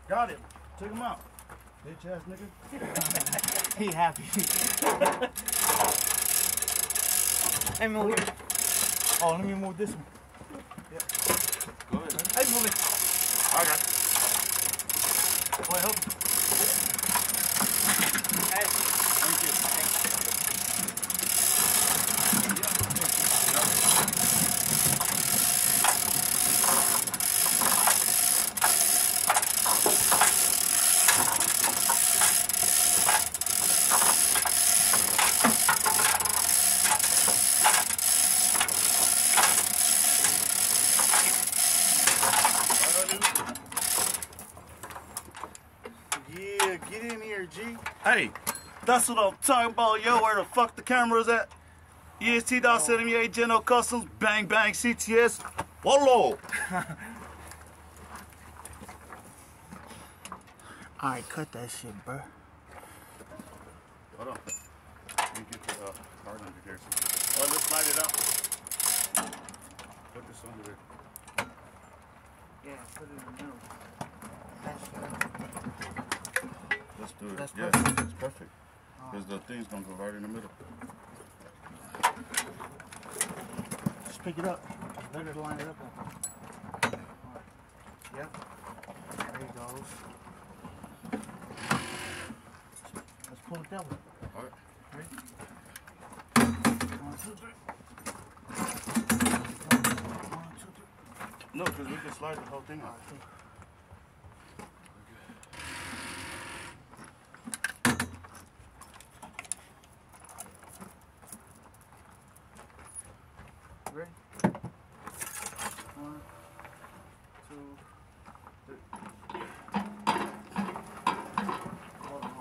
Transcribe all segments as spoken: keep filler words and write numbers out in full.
Got it. Took him out. Bitch ass nigga. He happy. Let me move it. Oh, let me move this one. Yeah. Go ahead. Hey, move it. I got it. Boy, help me. Hey. Thank you. Yeah, get in here, G. Hey, that's what I'm talking about, yo. Where the fuck the cameras at? E S T dot seventy-eight General Customs, bang bang C T S. Whoa. Alright, cut that shit, bro. Hold on. Let me get the uh, card under there. Oh, let's slide it out. Put this under there. Yeah, put it in the middle. That's Let's do it. That's yeah, perfect. it's perfect. Because the thing's gonna go right in the middle. Just pick it up. It's better to line it up. Yep. There he goes. Let's pull it that way. Alright. Ready? One, two, three. One, two, three. No, because we can slide the whole thing out. Ready? One, two, three. Hold on, hold on.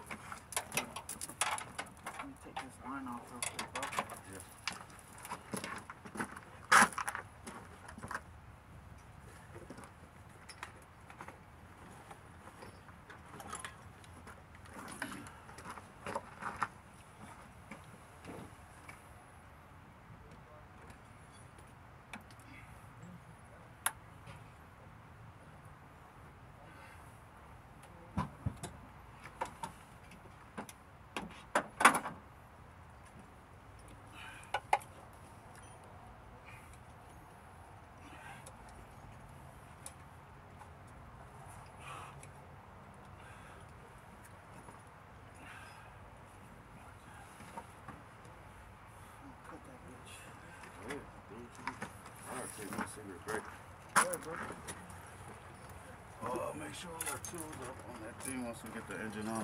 Let me take this line off real quick, bro. Yeah. Cut that bitch. Go ahead. Do what you do. Alright, take me a cigarette break. Go ahead, bro. Oh, make sure all our tools up on that thing once we get the engine on.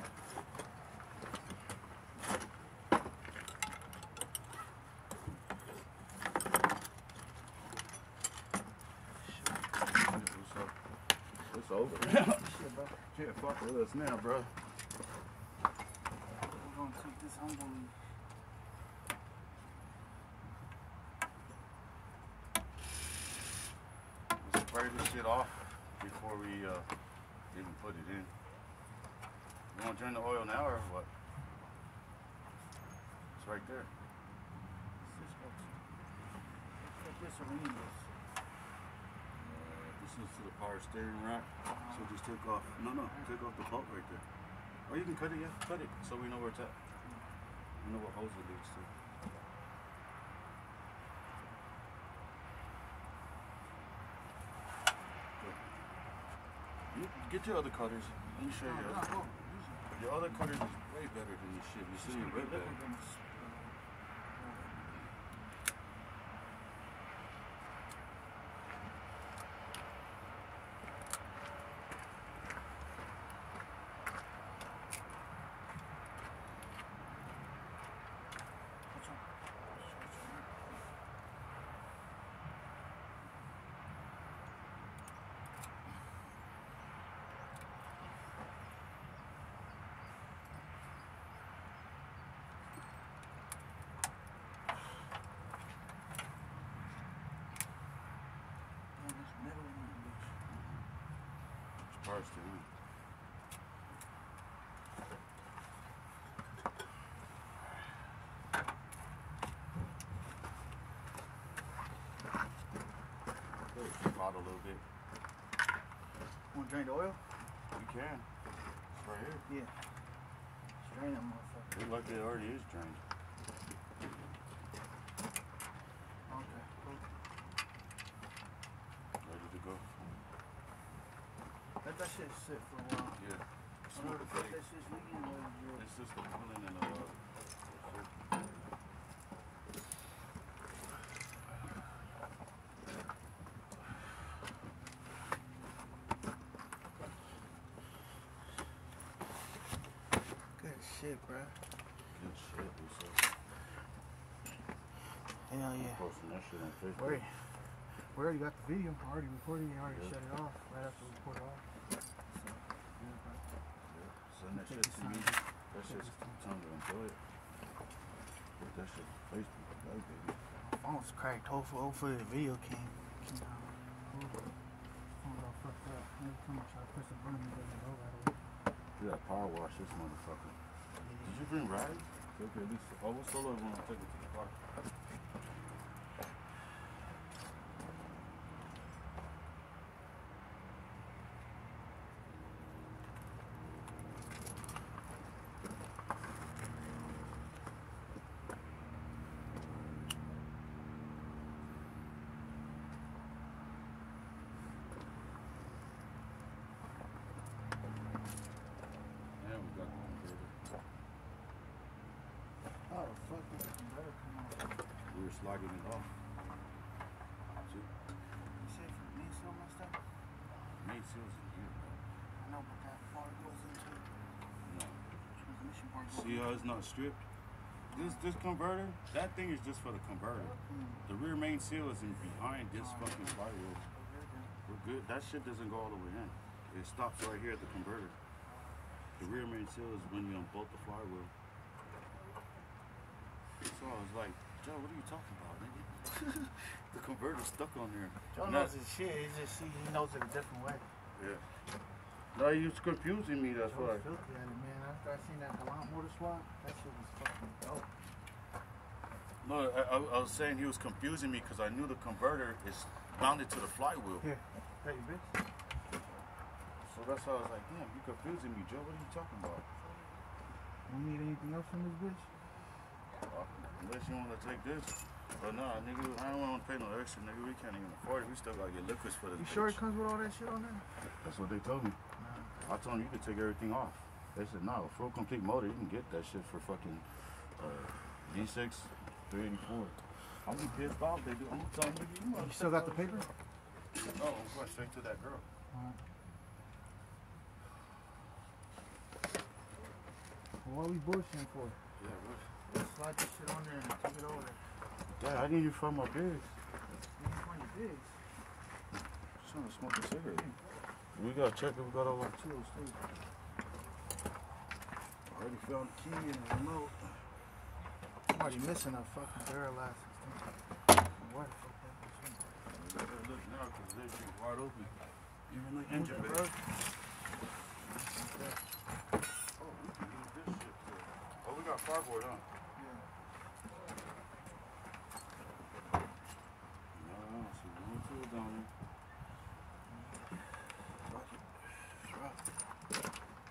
It's over. Shit, bro. Yeah, fuck with us now, bro. We're gonna cut this humble. Let's spray this shit off before we uh, even put it in. You want to drain the oil now or what? It's right there. This folks. Cut this or we need this. Uh, this is to the power steering rack. So just take off. No, no, take off the bolt right there. Or you can cut it, yeah, cut it so we know where it's at. We know what hose it leads to. You get your other cutters. Let me show you. No, Other. no, no. Your other cutters is way better than this shit. You see, way better. Power steering. Hot a little bit. Want to drain the oil? You can. It's right here. Yeah. Strain that motherfucker. Look like it already is drained. Okay, cool. Ready to go. Let that shit sit for a while. Yeah. I don't know Smoke the the fuck fake. that shit's leaking or is It's just the cooling and the uh, good shit, bro. good shit. We said. Hell yeah. Posting that shit on Facebook. Wait. We already got the video. I already recorded it. I already Yeah. shut it off right after we record it off. So, yeah, bro. Yeah. Send that Take shit your to me. time. That Take shit's your time. time to enjoy it. Put that shit on Facebook. Like, baby. My phone's cracked. Hopefully, hopefully the video came. came out. Ooh. Phone's all fucked up. Every time I try to press a button, it doesn't go right away. You gotta power wash this motherfucker. Did you bring rags? Okay, at least. Oh, what's solo when I take it to the car? Yeah, we got the converter. Oh, fuck. This converter come on. We were sliding it off. See? You said for me, so messed up? Made seals in here, bro. I know, but that part goes into it. No. Transmission part goes See how it's not stripped? This this converter, that thing is just for the converter. Mm. The rear main seal is in behind this Oh, fucking flywheel. Very good. We're good. That shit doesn't go all the way in. It stops right here at the converter. The rear main seal is when you unbolt the flywheel. So I was like, Joe, what are you talking about, nigga? The converter's stuck on there. Joe Not- knows his shit. He just see, he knows it a different way. Yeah. No, he was confusing me, that's Joe why. was filthy at it, man. After I seen that Galant motor swap, that shit was fucking dope. No, I, I, I was saying he was confusing me because I knew the converter is mounted to the flywheel. Here, that you bitch. So that's why I was like, damn, you confusing me, Joe. What are you talking about? You need anything else from this bitch? Uh, unless you want to take this. But nah, nigga, I don't want to pay no extra, nigga. We can't even afford it. We still got to get liquids for this You bitch. sure it comes with all that shit on there? That's what they told me. Nah. I told them you could take everything off. They said, no, full complete motor, you can get that shit for fucking uh, D six, three eighty-four. I'm gonna be pissed off, they do. I'm gonna tell them, nigga, you You still got the paper? No, I'm going straight to that girl. Alright. Well, what are we bullshitting for? Yeah, what? Let's slide this shit on there and take it over there. Dad, I need you from my bigs. You can find your bigs. Just trying to smoke a cigarette. We gotta check if we got all our tools too. Already found the key and the remote. Somebody missing a fucking barrel last What? We gotta look now because this shit wide open. Even the engine bay. Bro. Oh, we can use this shit too. Oh, we got cardboard, huh? No, no, see one tool down there. Fuck it. Drop.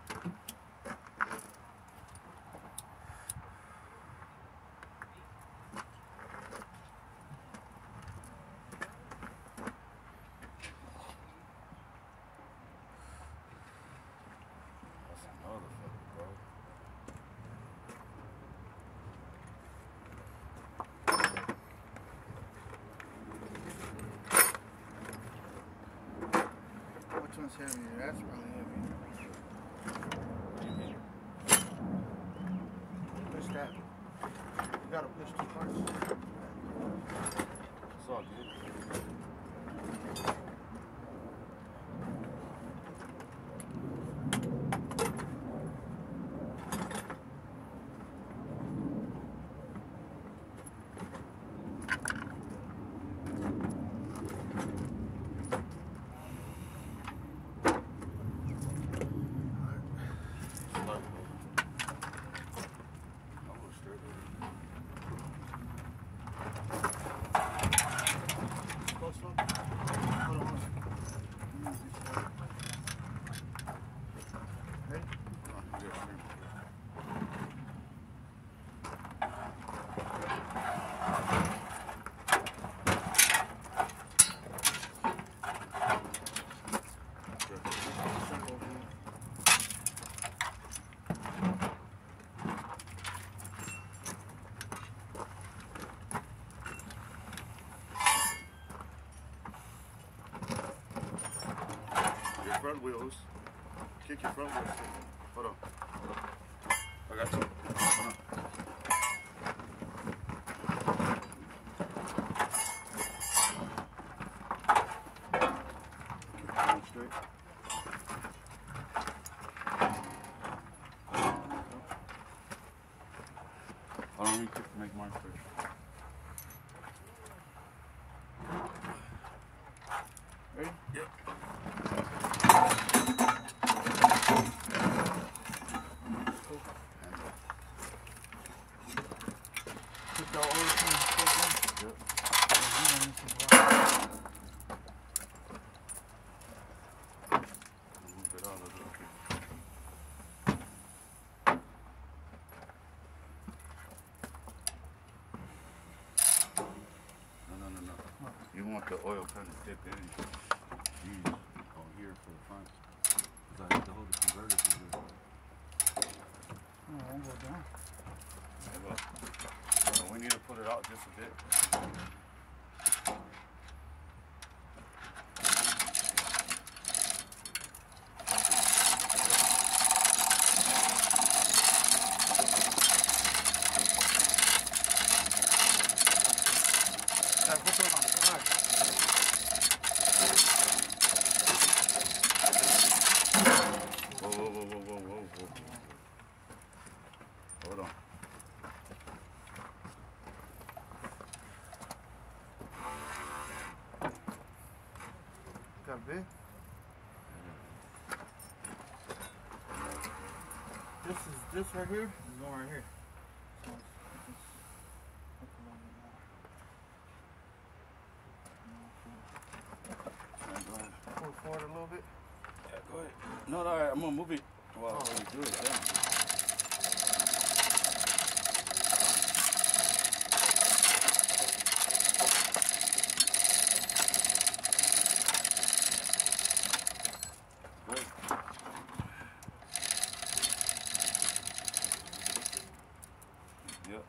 That's a motherfucker, bro. Which one's heavier? That's probably heavier. Push that. You gotta push two parts. It's all good. front wheels. Kick your front wheels. Hold on. I got you. Hold on. Keep it going straight. Hold on, let me make mine first. Ready? Yep. Put the oil thing straight down. Yep. Move it out a little bit. No, no, no, no. You want the oil kind of dip in. Use on here for the front. Because I have to hold the converter for this. Oh, I won't go down. Yeah, well, so we need to put it out just a bit. I put it on the side. Whoa, whoa, whoa, whoa, whoa, whoa, whoa. Hold on. Got big? This is this right here is going right here. So it's, it's, it's a little bit more. Alright, go ahead. Pull it forward a little bit. Yeah, go ahead. No, no, alright, I'm gonna move it while Oh. you do it down. Good. Yep.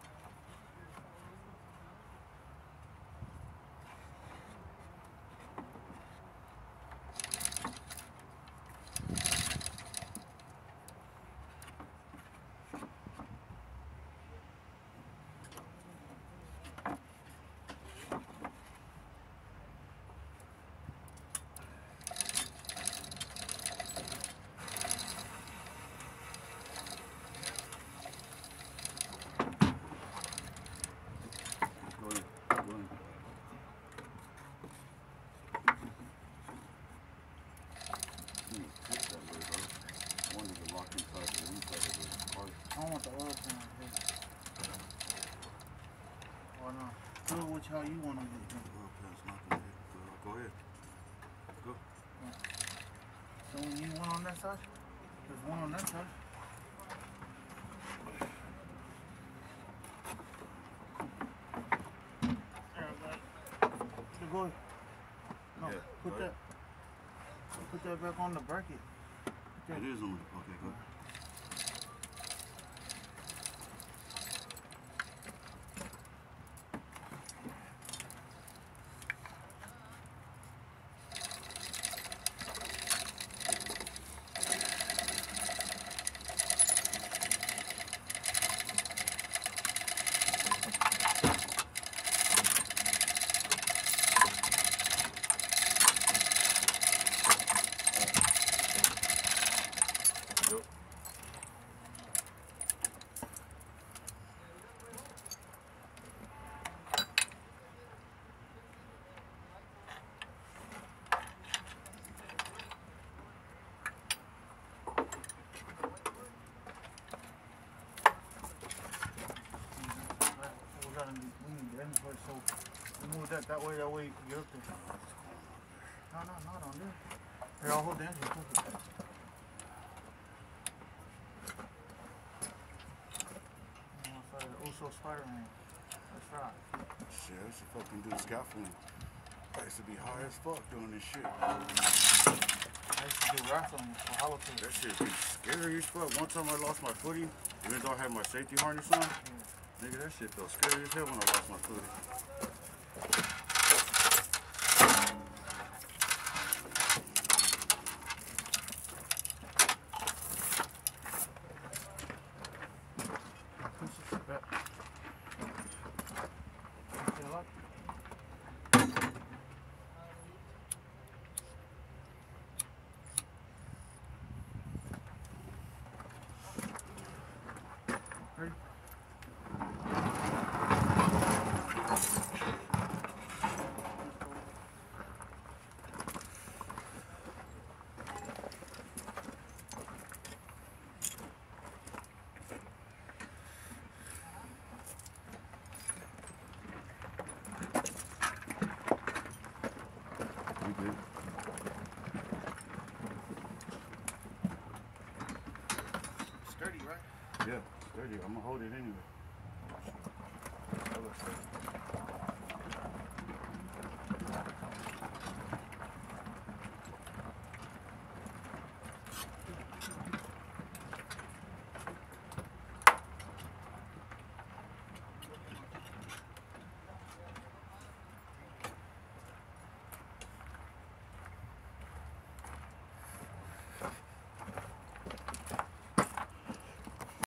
Go ahead. Go ahead. You need to tip that way, bro. One is to lock inside the inside of the part. I don't want the oil thing right here. Or no. Do it which how you want to do it. Oil pan's not gonna hit. Go, go ahead. Go. So when you one on that side, there's one on that side. There, I got it. So go ahead. No, Yeah, put go that. ahead. Put that back on the bracket. It is on the, okay, go. Yep. We gotta be, we need the inventory, so we move that that way, that way you can get up there. No, no, not on there. Here, I'll hold the engine. Hold it. On one side of the Uso Spider-Man. That's right. Shit, I should fucking do scaffolding. I used to be high as fuck doing this shit. I used to do wrestling for hollow tape. That shit be scary as fuck. One time I lost my footy, even though I had my safety harness on. Nigga, that shit felt scary as hell when I lost my footy. Yeah, it's sturdy. I'm gonna hold it anyway. That looks sturdy.